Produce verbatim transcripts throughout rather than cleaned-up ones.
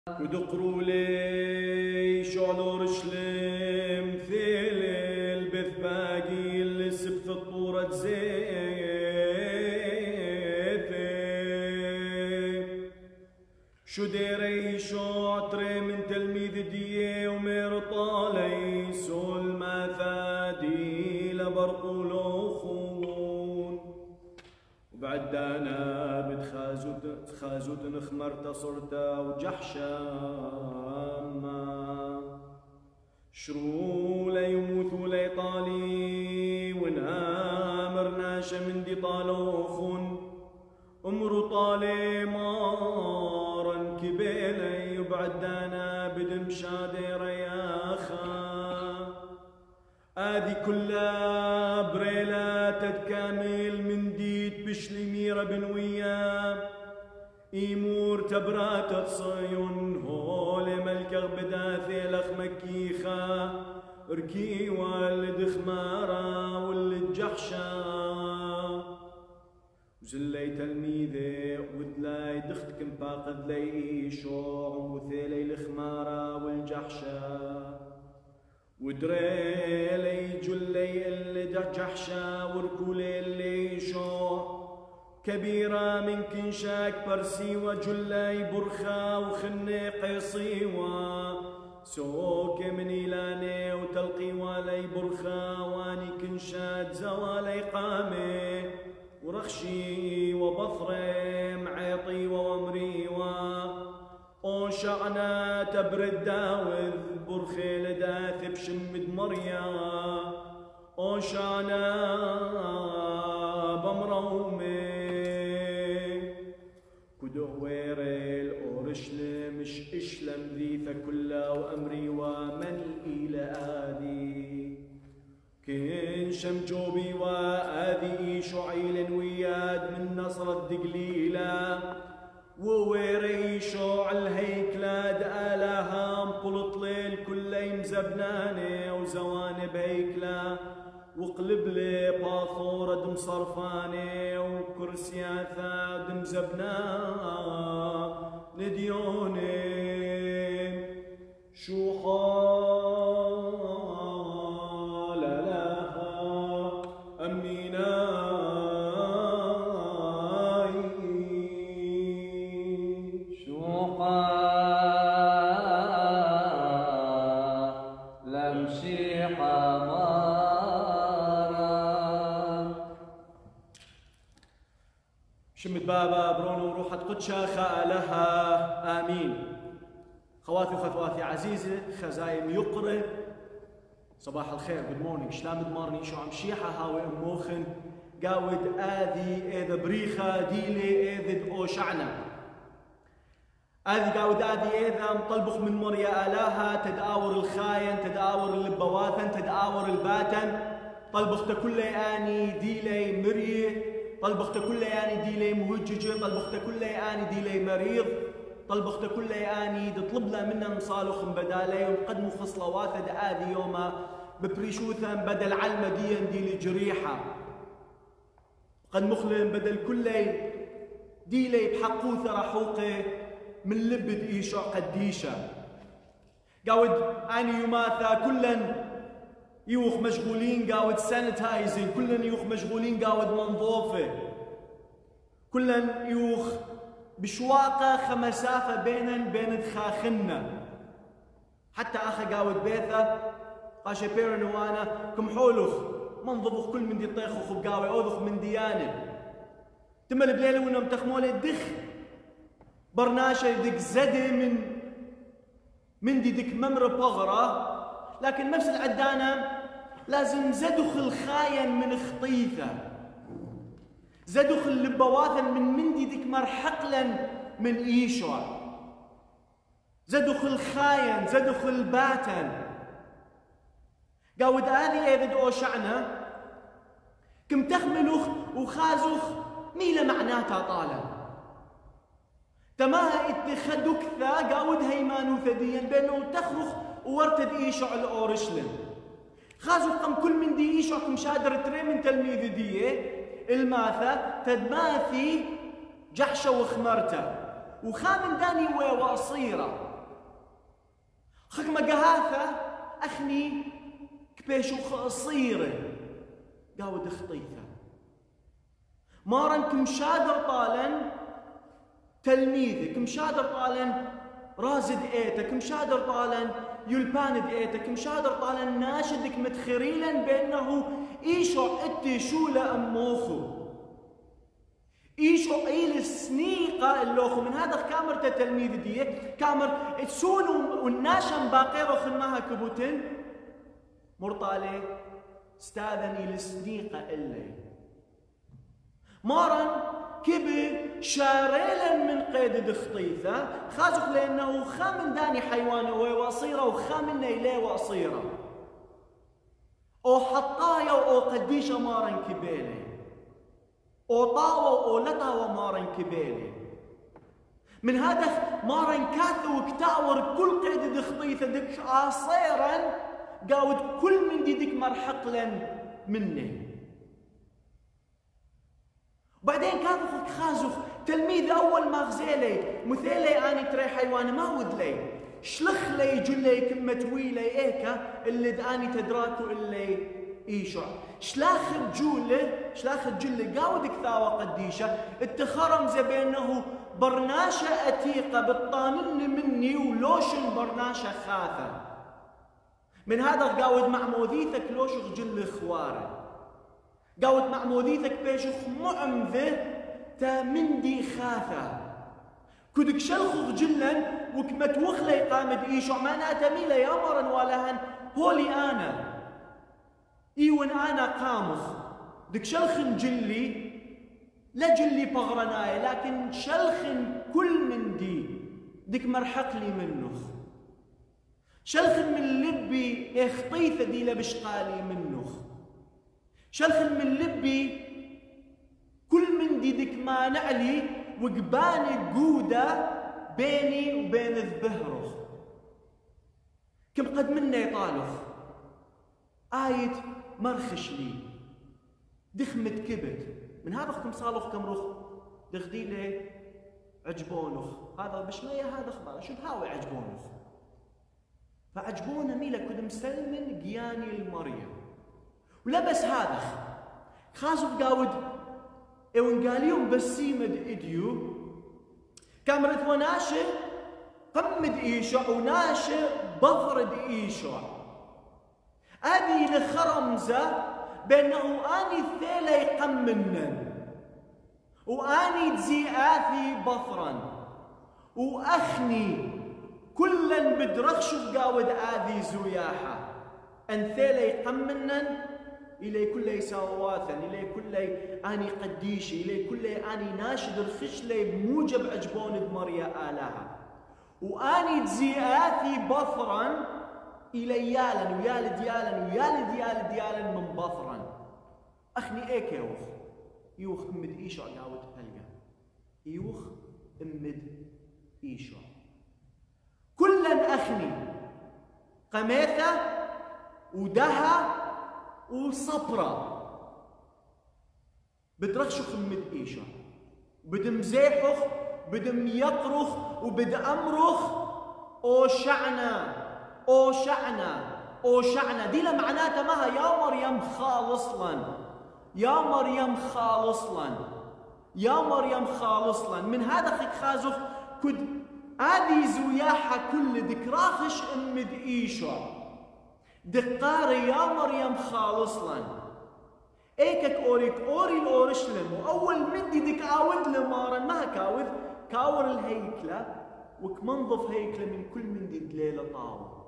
ودقروا لي شعلور شلم ثيل البث باقي السبث الطورة زيت شو ديري شعطري من تلميذ ديه ومير طالي سول ما ثادي لبرقولو خون وبعد انا بتخازوت خازوت نخمرت صرتا وجحشاما شرو ليموت ليطالي ونامر ناشا من دي طالوخن امرو طالي مارا كبيلي وبعد انا بدمشادي رياخا هذه كلها بريلا تتكامل من ديت بشلي ميرا بنويا إيمور تبرات صيون هول ملك بداثي لخ مكيخا ركي والد خمارا والد جحشا وزلي تلميذي ودلاي دخت كم باقد لي شوع وثيلي الخمارا والجحشا ودريلي جلي اللي جحشا وركولي اللي شوع كبيرة من كنشاك برسيوة جلاي برخا وخني قيصيوة سوك من إيلاني وتلقي والي برخا واني كنشات زوالي قامي ورخشي وبصري معيطي ومريوة وشعنا تبرد داوذ برخي لداث بشمد مريا وشعنا بمرومي كدويري الأورشلم مش إشلم ذيثة كلها وأمري ومن إلى آدي كين شم جوبي وآذي شعيل وياد من نصر الدقليلة وويري شوع الهيكلاد آلاها مقلط ليل كل مزبناني وزواني بهيكلا وقلب لي باثورة دم صرفاني وكرسياثا دم زبنا لديوني شو حال لها أمينا شمت بابا برونو روحة قدشة خالها آمين. خواتي وخواتي عزيزة خزايم يقرأ صباح الخير good morning شلام دمارني شو عم شيحة هاوي أموخن قاود آذي إذا بريخة ديلي إذا أوشعنا آذي قاود آذي إذا مطلبخ من مريا آلاها تداور الخاين تداور اللبواثن تداور الباتن طلبخت كل آني ديلي مريه طلبخت كل آني ديلي مهججة طلبخت كل آني ديلي مريض طلبخت كل آني تطلب له منا مصالح بدالي ومقدموا خصلوات آذي يوما ببريشوثا بدل علمة ديا ديلي جريحة قد مخلم بدل كل ديلي بحقوثة رحوقي من لبد إيشع قديشة قاود آني يماثا كلا يوخ مشغولين قاود سانيتايزين كلن يوخ مشغولين قاود منظوفة كلن يوخ بشواقة خمسافة بينن بين تخاخنا حتى أخا قاود بيثة قاشي بيرن وانا كم حولخ منظبخ كل من دي طيخخ وقاوي أوذخ من ديانة تمل بليلة ونم تخمولي دخ برناشة ديك زدي من من دي ديك ممر بغرة لكن نفس العدانة لازم زدخ الخاين من خطيثة زدخ اللبواثا من مندي ديك مرحقلا من إيشوع زدخ الخاين زدخ الباتن قاود آذي إذد أوشعنا كم تخملوخ وخازوخ ميلا معناتها طالب تماها اتخدك ذا قاود هيمانو ثديا بينه تخرخ وورتد إيشوع الأورشلم خازوخ قم كل من دي إيشوع كم شادر تري من تلميذ ديه الماثة تدماثي جحشة وخمرته وخامن داني وصيرة خك مقهاثة أخني كبيشو قصيرة قاود خطيثة مارن كمشادر طالن تلميذك كمشادر طالن رازد ايتك كمشادر طالن يلباند ايتك كمشادر طالن ناشدك متخريلا بأنه إيشو اتي شولة أموخو إيشو إيل السنيقة اللوخو من هذا كامر تلميذ دي كامر تسون والناشم باقيرو خناها كبوتن مرطالي استاذن إيل السنيقة اللي مارن كبي شاريلا من قيد دخطيثة خازق لأنه خامن داني حيوانه وصيرة وخامن إليه وصيرة أو حطايا أو قديشة مارن كبيلي أو طاوة أو لطاوة مارن كبيلي من هذا مارن كاثو وكتاور كل قيد دخطيثة دك عصيرا قاود كل من دي ديك مرحقلا منه بعدين كان خازخ تلميذ اول ما غزيلي مثيلي اني تري حيوان ما ودلي شلخ لي جلي كمة ويلي ايكا اللي داني تدراكو اللي ايشع شلاخ بجوله شلاخ جلي قاود كثاوة قديشة اتخرم زي بينه برناشة اتيقة بالطانن مني ولوشن برناشة خاثة من هذا قاود مع موذيثك لوشخ جل خواره قاود مع موديثك بيشخ معمذة تا مندي خاثة كدك شلخخ جلا وكمت وخلي قامد إيشو ما ناتميلا يا مرن والهن هولي أنا إيون أنا قامخ دك شلخن جلي لا جلي بغرناي لكن شلخن كل من دي دك مرحق لي منه شلخن من لبي اخطيثة دي لبشقالي منه شلخن من لبي كل من دي ديك ما نعلي وقباني قودة بيني وبين الذبهرخ كم قد منا يطالخ آية مرخش لي دخمة كبت من هذا كم صالخ كم رخ دخدي لي عجبونخ هذا بشمية هذا خبار شو بهاوي عجبونخ فعجبونا ميلا كد مسلمن قياني المريم ولا بس هذا خاصف قاود اون قاليهم بسيمد اديو كامرت وناشي قمد ايشع وناشي بفرد ايشع ابي لخرمزه بانه اني ثيله يقمنن واني تزي اثي بفرا واخني كلا بدرخش قاود اذي زوياحه ان ثيله يقمنن إلي كل ساواثا إلي كل أني قديشي إلي كل أني ناشد الخشلي بموجب عجبون بمريا آلها وأني تزيئاثي بفرا إلي يالا ويال ديالا ويال ديال ديالا من بفرا أخني إيك يوخ يوخ أمد إيشع قاود هلقا يوخ أمد إيشع كلا أخني قميثة ودها وصبرة بدرخش خمد إيشا بدم زيحخ بدم يقرخ وبد أمرخ أو شعنا أو شعنا أو شعنا دي لمعناتها ماها يا مريم خالصلا يا مريم خالصلا يا مريم خالصلا من هذا خك خازخ كد هذه زوياحة كل ذكراخش أمد إيشا دقاري يا مريم خالصلا ايكك اوريك اوري الاورشلم واول من دي ديك عاود لمارا ما كاوذ كاور الهيكله وكمنظف هيكله من كل من دي دليله طاوه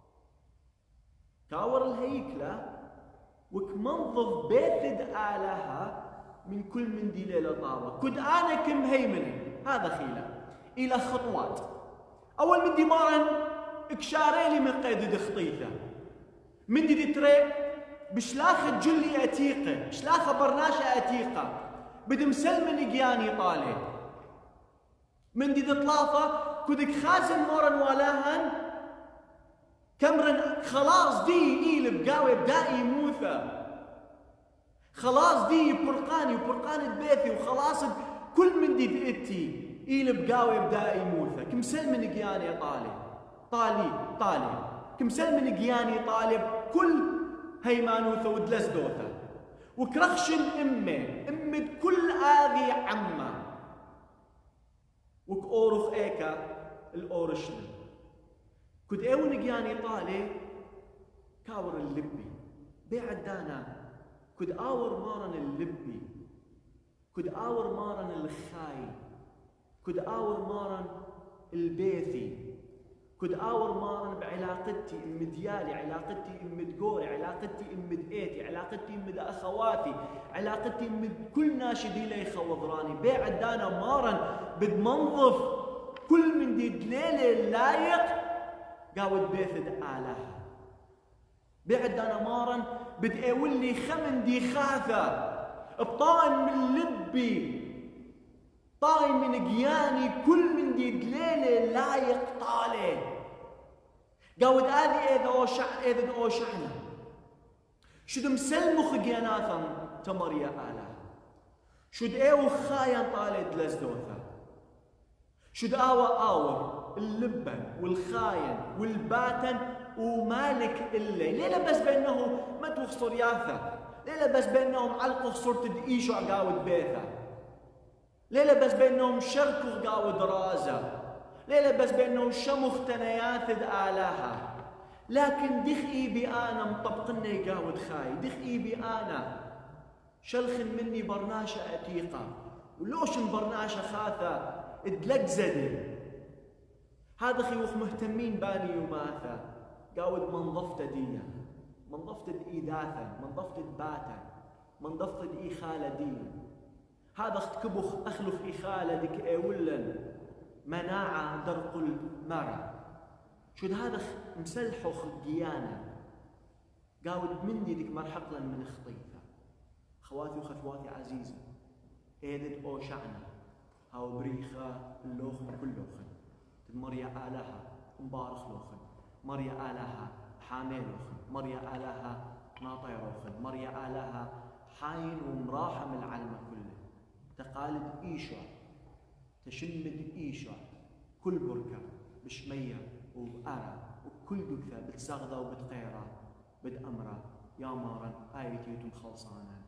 كاور الهيكله وكمنظف بيت آلها من كل من دي ليله طاوه كد انا كم هيمنه هذا خيله الى خطوات اول من دي مارن اكشاريلي من قيد دخطيثه من دي تري بشلاخة جلي أتيقة بشلاخة برناشة أتيقة بدم سلمن قياني طالي من دي طلافة كدك خازن مورن ولاهن كمرن خلاص دي إيل بقاوي بدائي موثى خلاص دي برقاني وبرقانة بيثي وخلاص كل من دي ذئتي إيل بقاوي بدائي موثى كم سلمن قياني طالي طالي طالي كمسل من قياني طالب كل هيمانوثة ودلزدوثة وكرخشن امه امد كل اغي عمه وك اورخ ايكا الاورشن كد ايون قياني طالي كاور اللبي بيعد دانا كد آور مارن اللبي كد آور مارن الخاي كد آور مارن البيثي كد آور مارن بعلاقتي المديالي علاقتي المدقوري علاقتي المدئيتي علاقتي مد أخواتي علاقتي مد كل ناشدي لي خوضراني بيعد دانا مارن بد منظف كل من دي دليلي لايق قاود بيثد آلها بعد انا مارن بدي اولي خمن دي خاثة بطاين من لبي طاين من قياني كل من دي دليلي لايق طالي قاود آذي اذا اوشع اذا اوشعنا شد مسلمخ قياناثا تمريا آلا شد ايو خاين طالي دلزدوثا شد آوى آور اللبن والخاين والباتن ومالك اللي ليلة بس بأنه ما توخصر ياثا ليلة بس بأنهم علقوا خصرت دقيشو عقاود بيثا ليلة بس بأنهم شركوا عقاود رازا ليلة بس بأنهم شمخ تنياثد آلاها لكن دخئي بي أنا مطبقني يقاود خاي دخئي بي أنا شلخن مني برناشة أتيقة ولوشن برناشة خاثة ادلقزدي هذا خيوخ مهتمين باني وماثا قاود منظفت ديا منظفت إيداثا منظفت باتا منظفت إيخالة ديا هذا اختكبخ أخلخ إيخالة ديك أولن مناعة درق المرة شد هذا مسلحخ قيانا قاود مني ديك مرحقلا من خطيفة خواتي وخثواتي عزيزة ايدد او شعنا هاو بريخة اللوخن كلوخن مريا آلها مبارخ لوخن مريا آلها حامل لوخن مريا آلها ناطي روخن مريا آلها حاين ومراحم العالم كله تقالد إيشع تشمد إيشع كل بركة بشمية وبأرى وكل دكثة بتساغضة وبتقيرة بدأمرة يا مارن آيتي خلصانة